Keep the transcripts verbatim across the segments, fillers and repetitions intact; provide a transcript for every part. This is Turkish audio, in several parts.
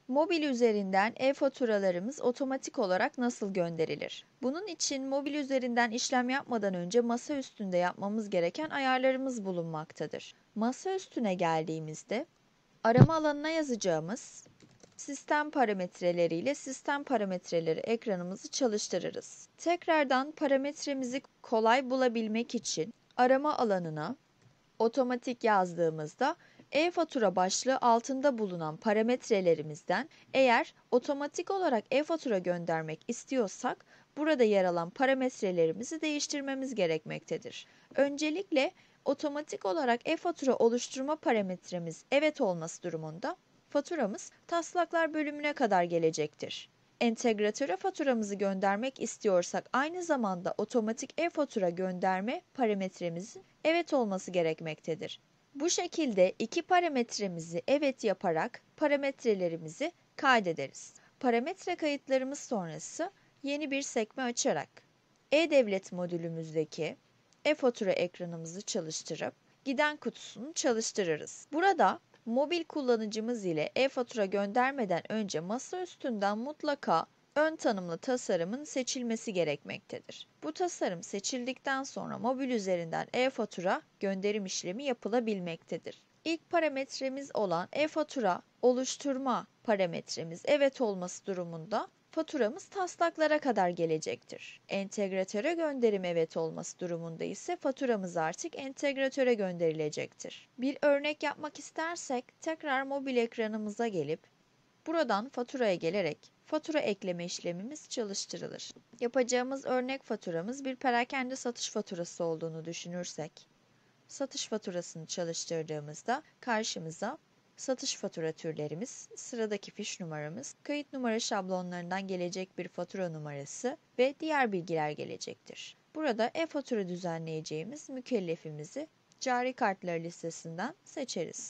Mobil üzerinden e-faturalarımız otomatik olarak nasıl gönderilir? Bunun için mobil üzerinden işlem yapmadan önce masa üstünde yapmamız gereken ayarlarımız bulunmaktadır. Masa üstüne geldiğimizde arama alanına yazacağımız sistem parametreleriyle sistem parametreleri ekranımızı çalıştırırız. Tekrardan parametremizi kolay bulabilmek için arama alanına otomatik yazdığımızda e-fatura başlığı altında bulunan parametrelerimizden eğer otomatik olarak e-fatura göndermek istiyorsak burada yer alan parametrelerimizi değiştirmemiz gerekmektedir. Öncelikle otomatik olarak e-fatura oluşturma parametremiz evet olması durumunda faturamız taslaklar bölümüne kadar gelecektir. Entegratöre faturamızı göndermek istiyorsak aynı zamanda otomatik e-fatura gönderme parametremizin evet olması gerekmektedir. Bu şekilde iki parametremizi evet yaparak parametrelerimizi kaydederiz. Parametre kayıtlarımız sonrası yeni bir sekme açarak e-Devlet modülümüzdeki e-fatura ekranımızı çalıştırıp giden kutusunu çalıştırırız. Burada mobil kullanıcımız ile e-fatura göndermeden önce masa üstünden mutlaka ön tanımlı tasarımın seçilmesi gerekmektedir. Bu tasarım seçildikten sonra mobil üzerinden e-fatura gönderim işlemi yapılabilmektedir. İlk parametremiz olan e-fatura oluşturma parametremiz evet olması durumunda faturamız taslaklara kadar gelecektir. Entegratöre gönderim evet olması durumunda ise faturamız artık entegratöre gönderilecektir. Bir örnek yapmak istersek tekrar mobil ekranımıza gelip buradan faturaya gelerek fatura ekleme işlemimiz çalıştırılır. Yapacağımız örnek faturamız bir perakende satış faturası olduğunu düşünürsek, satış faturasını çalıştırdığımızda karşımıza satış fatura türlerimiz, sıradaki fiş numaramız, kayıt numara şablonlarından gelecek bir fatura numarası ve diğer bilgiler gelecektir. Burada e-fatura düzenleyeceğimiz mükellefimizi cari kartları listesinden seçeriz.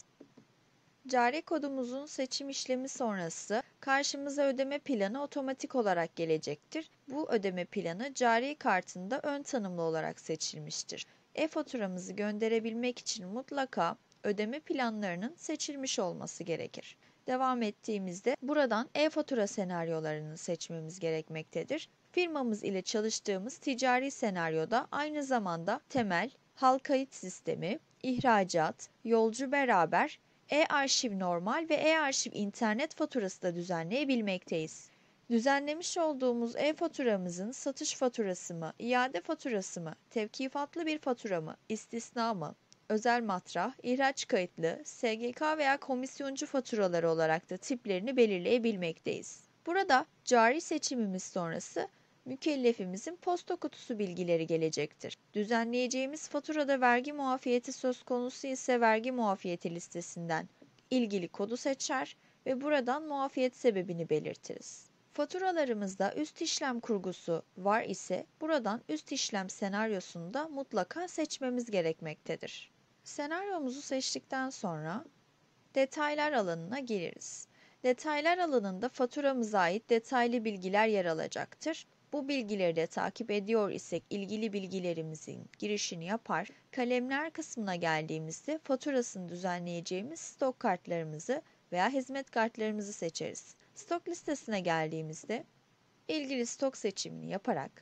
Cari kodumuzun seçim işlemi sonrası karşımıza ödeme planı otomatik olarak gelecektir. Bu ödeme planı cari kartında ön tanımlı olarak seçilmiştir. E-faturamızı gönderebilmek için mutlaka ödeme planlarının seçilmiş olması gerekir. Devam ettiğimizde buradan e-fatura senaryolarını seçmemiz gerekmektedir. Firmamız ile çalıştığımız ticari senaryoda aynı zamanda temel, hal kayıt sistemi, ihracat, yolcu beraber, e-arşiv normal ve e-arşiv internet faturası da düzenleyebilmekteyiz. Düzenlemiş olduğumuz e-faturamızın satış faturası mı, iade faturası mı, tevkifatlı bir fatura mı, istisna mı, özel matrah, ihraç kayıtlı, S G K veya komisyoncu faturaları olarak da tiplerini belirleyebilmekteyiz. Burada cari seçimimiz sonrası mükellefimizin posta kutusu bilgileri gelecektir. Düzenleyeceğimiz faturada vergi muafiyeti söz konusu ise vergi muafiyeti listesinden ilgili kodu seçer ve buradan muafiyet sebebini belirtiriz. Faturalarımızda üst işlem kurgusu var ise buradan üst işlem senaryosunu da mutlaka seçmemiz gerekmektedir. Senaryomuzu seçtikten sonra detaylar alanına gireriz. Detaylar alanında faturamıza ait detaylı bilgiler yer alacaktır. Bu bilgileri de takip ediyor isek ilgili bilgilerimizin girişini yapar. Kalemler kısmına geldiğimizde faturasını düzenleyeceğimiz stok kartlarımızı veya hizmet kartlarımızı seçeriz. Stok listesine geldiğimizde ilgili stok seçimini yaparak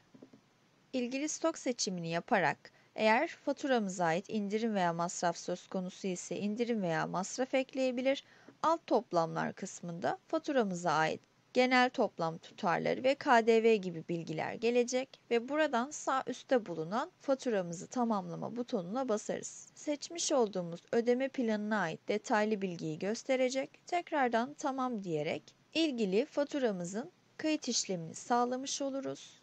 ilgili stok seçimini yaparak eğer faturamıza ait indirim veya masraf söz konusu ise indirim veya masraf ekleyebilir. Alt toplamlar kısmında faturamıza ait genel toplam tutarları ve K D V gibi bilgiler gelecek ve buradan sağ üstte bulunan faturamızı tamamlama butonuna basarız. Seçmiş olduğumuz ödeme planına ait detaylı bilgiyi gösterecek. Tekrardan tamam diyerek ilgili faturamızın kayıt işlemini sağlamış oluruz.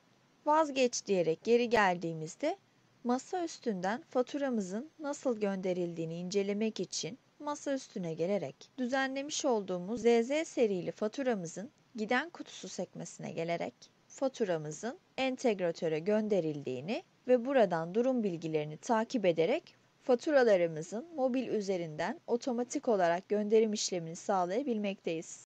Vazgeç diyerek geri geldiğimizde masa üstünden faturamızın nasıl gönderildiğini incelemek için masa üstüne gelerek düzenlemiş olduğumuz Z Z serili faturamızın giden kutusu sekmesine gelerek faturamızın entegratöre gönderildiğini ve buradan durum bilgilerini takip ederek faturalarımızın mobil üzerinden otomatik olarak gönderim işlemini sağlayabilmekteyiz.